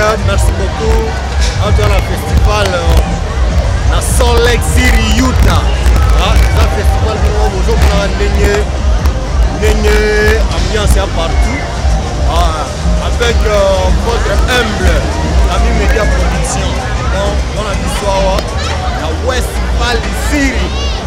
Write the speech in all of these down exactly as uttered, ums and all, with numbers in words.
meilleurs. Merci beaucoup. On est dans le festival dans Salt Lake City, Utah. Ah, c'est un festival qui nous a une ambiance partout. Ah, avec euh, votre humble ami Média Production. Donc, dans la histoire, la West Valley City.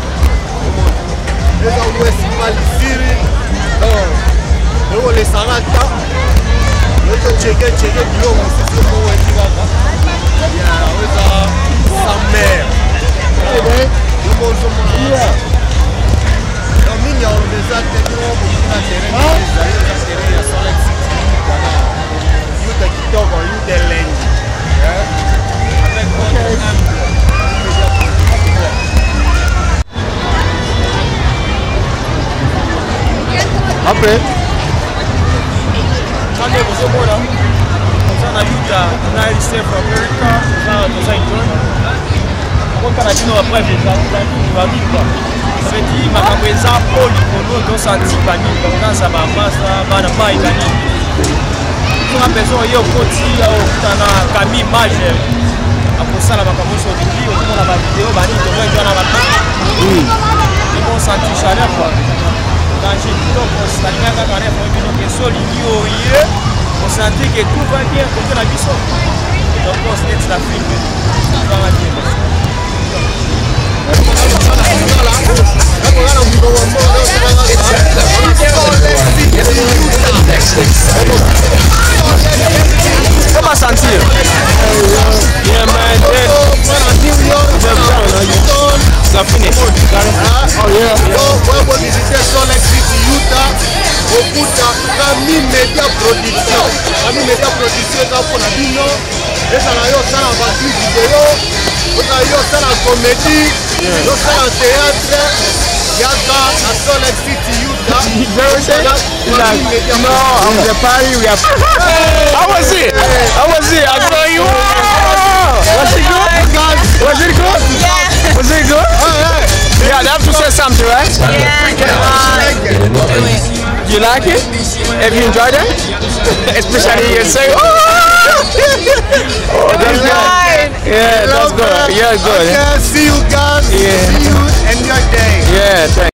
Les West Valley City. Donc, nous les Sarata. Nous avons checké, checké, nous avons aussi il y a sa mère. Nous avons il y a des actes qui ont beaucoup d'intérêt. Utah qui tombe en Utah Land. Avec votre après, quand on est au Bola, on a Utah, on a Eastern from America, on a Los Angeles. On a dit non après, on va vivre. Ça veut dire que les gens pour nous sentir panique, on a ça va pas pas italienne. On a besoin de côté on a Camille Mage après ça la macamouse au début on a la vidéo bani on va jouer na battu. Et on sentit chaleur quoi. Quand j'ai dit donc on s'attendait à carré pour une question liée on sentit que tout va bien côté la biso. Donc on se laisse la film. Ça va bien. Comment sentir? Yeah, man. Ça finit. Oh yeah. When we visited Salt Lake City, Utah, beaucoup de Média Production. Ami Média Production est pour la bino. Et ça a eu ça la batterie vidéo. Ça a eu ça la comédie. Ça la théâtre. Yaka à Salt Lake City, Utah. No, I'm the party. We are. How was it? How was it? I saw you. Was it good? Was it good? Yeah. Was it good? Yeah, they have to say something, right? Yeah. You like it? Have you enjoyed it? Especially you say, oh, oh that's good. Yeah, that's good. Yeah, good. Okay, see you guys. Yeah. See you. Enjoy your day. Yeah, thanks.